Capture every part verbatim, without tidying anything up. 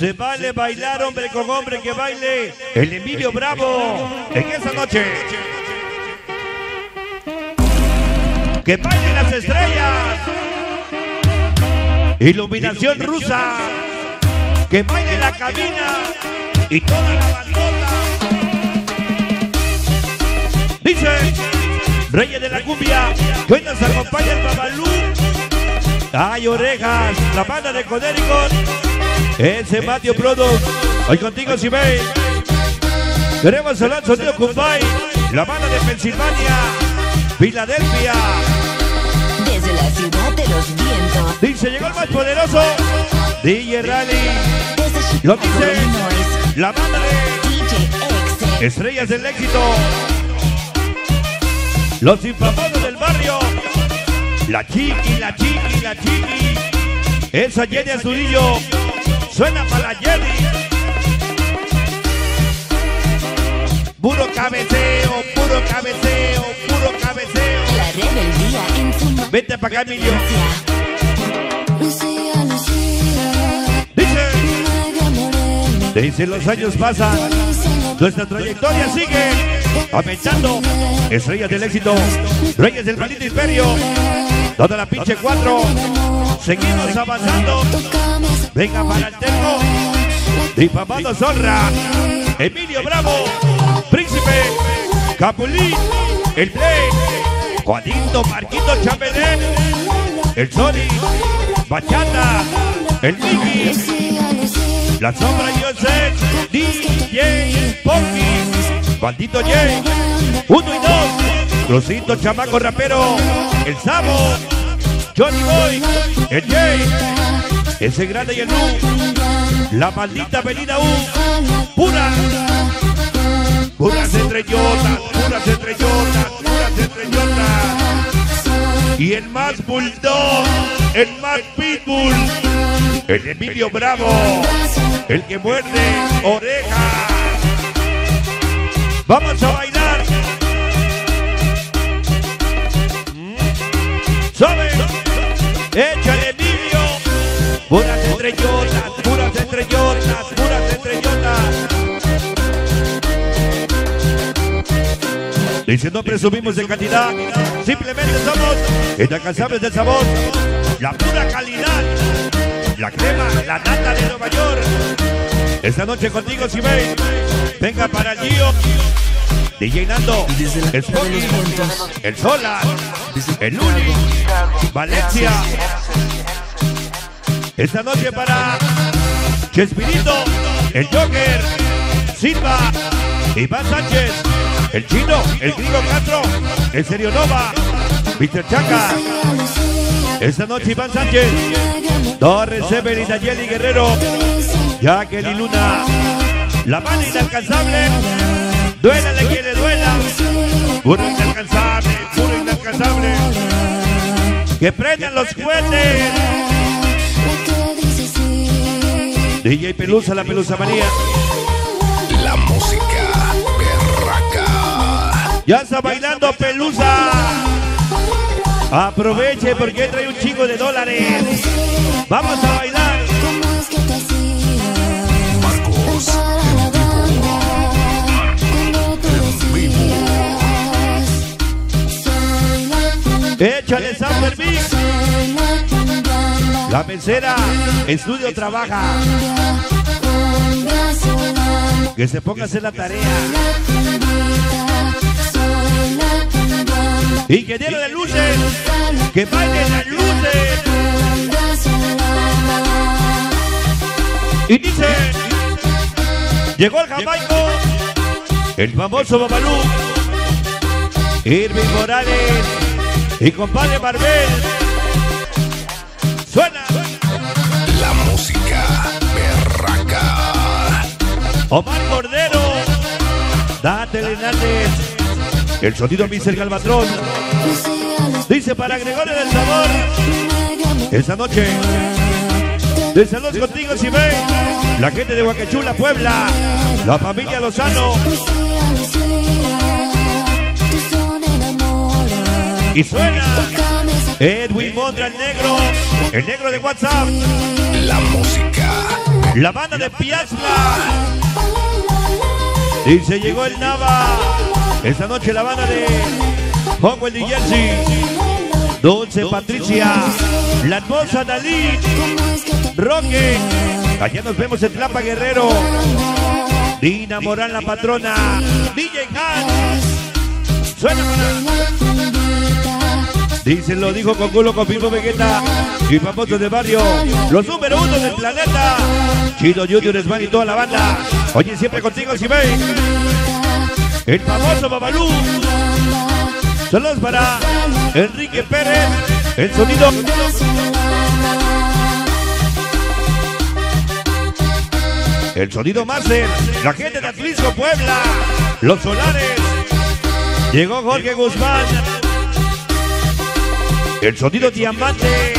Se vale bailar hombre con hombre, que baile el Emilio Bravo en esa noche. Que bailen las estrellas. Iluminación rusa. Que baile la cabina y toda la bandota. Dice Reyes de la Cumbia, que hoy nos acompaña el Babalú. Hay orejas, la banda de Conéricos. Ese Mateo Product. Hoy contigo, si veis. Queremos hablar sonido Cumbay. La banda de Pensilvania, Filadelfia. Desde la ciudad de los vientos. Dice, llegó el más poderoso, D J Rally. Lo dice la banda de Estrellas del Éxito. Los infamosos del barrio. La Chiqui, la Chiqui, la Chiqui. Esa Jenny Azulillo. Suena para la Jenny. Puro cabeceo, puro cabeceo, puro cabeceo. La rebeldía en su mano. Vete para acá, Emilio. Dice, dice, los años pasan, nuestra trayectoria sigue aumentando. Estrellas del Éxito, Reyes del maldito imperio, toda la pinche cuatro. Seguimos avanzando. Venga para el termo. Difamando Zorra, Emilio Bravo, Príncipe, Capulín, el Play, Juanito, Marquito, Chambelén, el Sony, Bachata, el Miki, La Sombra, José, D J Ponky, Bandito J, uno y dos, Crucito, Chamaco Rapero, el Sabo, Johnny Boy, el J, ese grande y el U, la maldita Avenida U, pura, puras estrellotas, puras estrellotas, puras estrellotas. Y el más bulldog, el más pitbull, el Emilio Bravo, el que muerde oreja. Vamos a bailar. ¿Sabe? Échale, Emilio. Puras estrellotas, puras estrellotas, puras estrellotas. Dice, no presumimos de cantidad, simplemente somos inalcanzables del sabor, la pura calidad, la crema, la nata de Nueva York. Esta noche contigo, si veis, venga para el Gio, D J Nando, el Spocky, el Sola, el Luli, Valencia. Esta noche para Chespirito, el Joker, Silva, Iván Sánchez, el Chino, el Gringo Castro, el Serio Nova, mister Chaca. Esta noche Iván Sánchez, Torres, Evelyn, Nayeli Guerrero, Jacqueline Luna, la mano inalcanzable, duélale que le duela, puro inalcanzable, puro inalcanzable. Que prendan los cohetes. D J Pelusa, la Pelusa María. La música berraca. Ya está bailando Pelusa. Aproveche porque trae un chingo de dólares. Vamos a bailar. Marcos en vivo. Échale Summer Mix. La mesera, estudio trabaja. Que se ponga a hacer la tarea. Y que dieron las luces. Que bailen las luces. Y dice, llegó el jamaico, el famoso Babalú, Irving Morales y compadre Marvel. Suena La música berraca. Omar Cordero, Dátele Hernández, el sonido mister Galvatrón. Dice para Gregorio del Sabor, esta noche de Saludos contigo, si ve la gente de Huacachula, Puebla, la familia Lozano. Y suena Edwin Mondra, el negro, el negro de WhatsApp. La música La banda de Piazla. Dice, llegó el Nava. Esta noche la banda de Howell y Jersey. Dulce Patricia. La hermosa Dalí. Roque. Allá nos vemos en Tlapa Guerrero. Dina Morán, la patrona. D J Hans. Suena para... Dice, lo dijo con culo, confirmó Vegeta. Y famosos del barrio, los número uno del planeta. Chido Junior, Esman y toda la banda. Oye, siempre contigo, si ven. El famoso Babalú. Saludos para Enrique Pérez. El sonido. El sonido Master. La gente de Atlisco, Puebla. Los Solares. Llegó Jorge Guzmán. El sonido Diamante.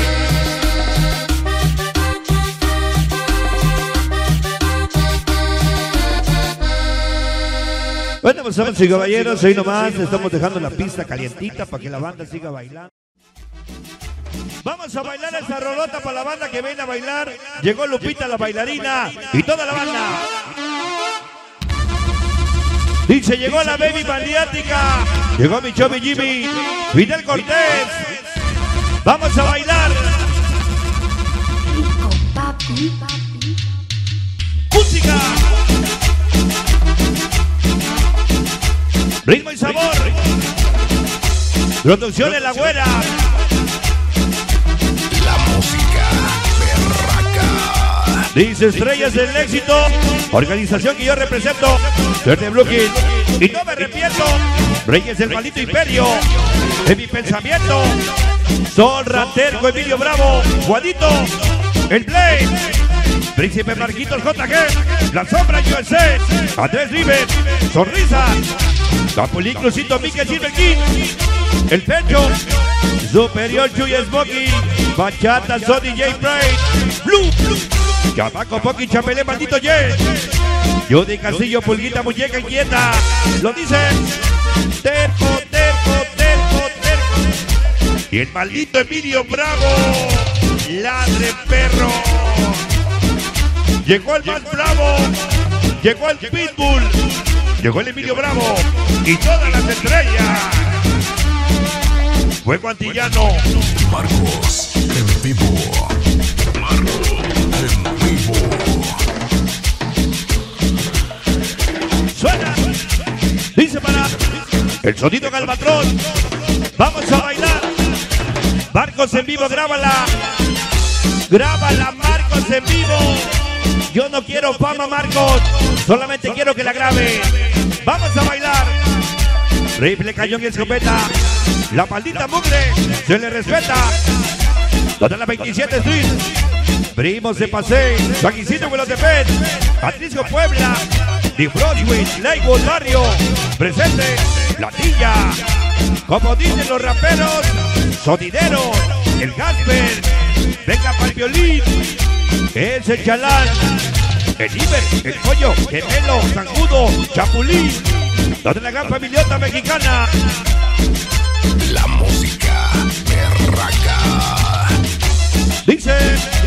Bueno, pues damas y caballeros, ahí nomás estamos dejando la pista calientita para que la banda siga bailando. Vamos a bailar esa rolota para la banda que viene a bailar. Llegó Lupita, la bailarina, y toda la banda. Dice, llegó la baby maniática. Llegó mi Chomi Jimmy, Fidel Cortés. Vamos a bailar. Música. Ritmo y sabor. Producción de la güera. La música berraca. Dice, estrellas del éxito. Organización que yo represento. Verde Brooklyn. Y no me arrepiento. Reyes del maldito imperio. En mi pensamiento. Sol Raterco, Emilio Bravo. Juanito. El Blade. Príncipe Marquitos J G. La Sombra U S A. Andrés River. Sonrisa. Capulín, Crucito, Mickey, Silver King. El Pecho. Superior, Chuy Smokey. Bachata, Sony, J. Pride. Blue, Blue. Chamaco, Pocky, Chapelé, maldito Jet. Judy Castillo, Pulguita, muñeca inquieta. Lo dicen. Terco, terco, terco, terco. Y el maldito Emilio Bravo. Ladre perro. Llegó el más bravo. Llegó el Pitbull. Llegó el Emilio Bravo. Y todas las estrellas. Fuego Antillano. Marcos en vivo. Marcos en vivo. Suena. Dice para el sonido Galvatrón. Vamos a bailar. Marcos en vivo, grábala. Grábala, Marcos en vivo. Yo no quiero fama, Marcos. Solamente quiero que la grabe. Vamos a bailar. Rifle, cañón y escopeta. La maldita mugre se le respeta. Toda la veintisiete Street. Primos de Paseo. San Isidro, Huelotepec. Atlisco, Puebla. New Brunswick, Lakewood, Barrio. Presente. Platilla. Como dicen los raperos. Sonidero. El Gasper. Venga para el violín. Es el Chalán. El Iber, el Pollo, Gemelo, Zancudo, Chapulín. Toda la gran familiota mexicana. La música berraca. Dice,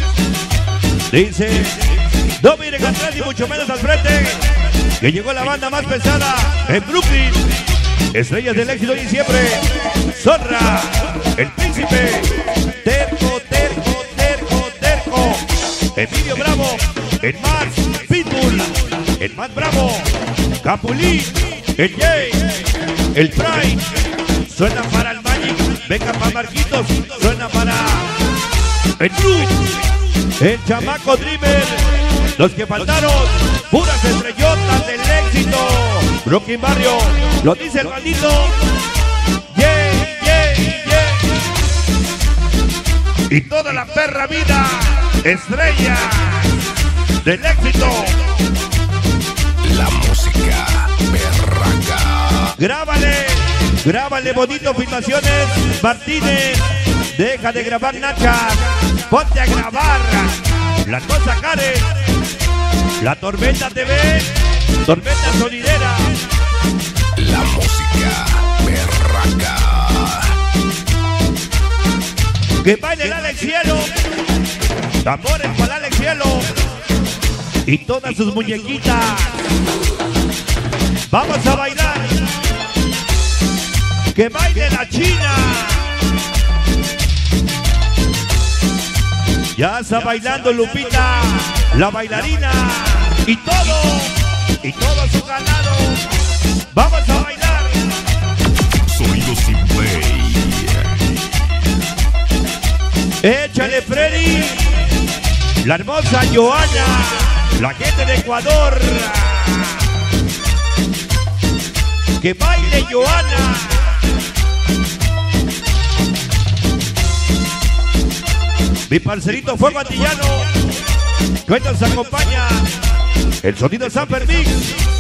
dice, no miren atrás y mucho menos al frente. Que llegó la banda más pesada en Brooklyn. Estrellas del éxito y siempre. Zorra, el Príncipe. Terco, terco, terco, terco. Emilio Bravo. El más Pitbull. El más Bravo. Capulín. El Jay. El Pride. Suena para el Magic. Venga para Marquitos. Suena para el Blue. El Chamaco Dreamer. Los que faltaron. Puras estrellotas del éxito. Brooklyn Barrio. Lo dice el maldito. Yeah, yeah, yeah. Y toda la perra vida. Estrella del éxito. La música berraca. Grábale, grábale bonito, filmaciones. Martínez, deja de grabar Nacha. Ponte a grabar. La cosa Karen. La Tormenta T V. Tormenta Sonidera. La música berraca. Que baile el Alex Cielo. Tambores para el Alex Cielo. y todas sus muñequitas. Vamos a bailar. Que baile la China. Ya está bailando Lupita, la bailarina. Y todo, y todo su ganado. Vamos a bailar. Sonido sin play. Échale, Freddy. La hermosa Joana, la gente de Ecuador. Que baile Joana. Mi parcerito Fuego Antillano, que nos acompaña. El sonido Samper Mix.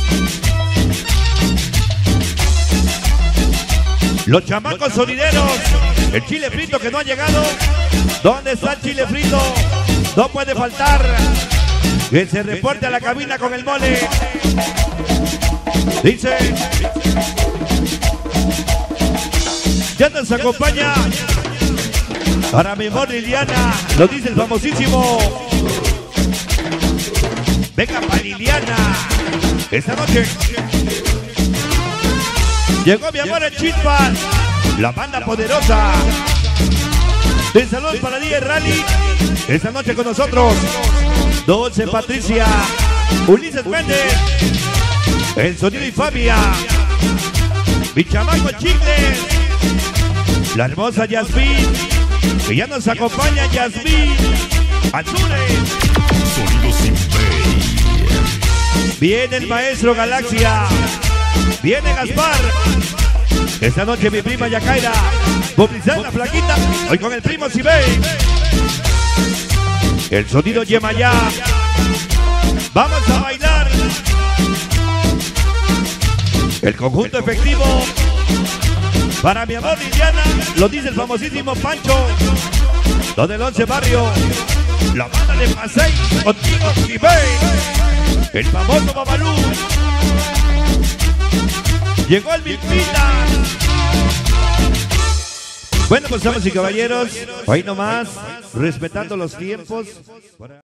Los chamacos sonideros. El chile frito que no ha llegado. ¿Dónde está el chile frito? No puede faltar. Que se reporte a la cabina con el mole. Dice. Ya nos acompaña. Para mi amor Liliana. Lo dice el famosísimo. Venga para Liliana. Esta noche. Llegó mi amor el Chispas. La banda poderosa. De salud para Díaz Rally. Esta noche con nosotros. Dulce Patricia. Ulises Méndez. El sonido y Fabia. Mi chamaco Chicles. La hermosa Yasmín. Que ya nos acompaña Yasmín. Azure. Sonido sin play. Viene el maestro Galaxia. Viene Gaspar. Esta noche mi prima Yacaira. Publicidad la flaquita. Hoy con el primo Sibey. El sonido Yemayá. Vamos a bailar. El conjunto efectivo. Para mi amor Liliana. Lo dice el famosísimo Pancho. Lo del once barrio. La banda de Pasey. Contigo Sibey. El famoso Babalú. Llegó el Milpita. Bueno, pues damas y caballeros, hoy nomás, respetando los tiempos.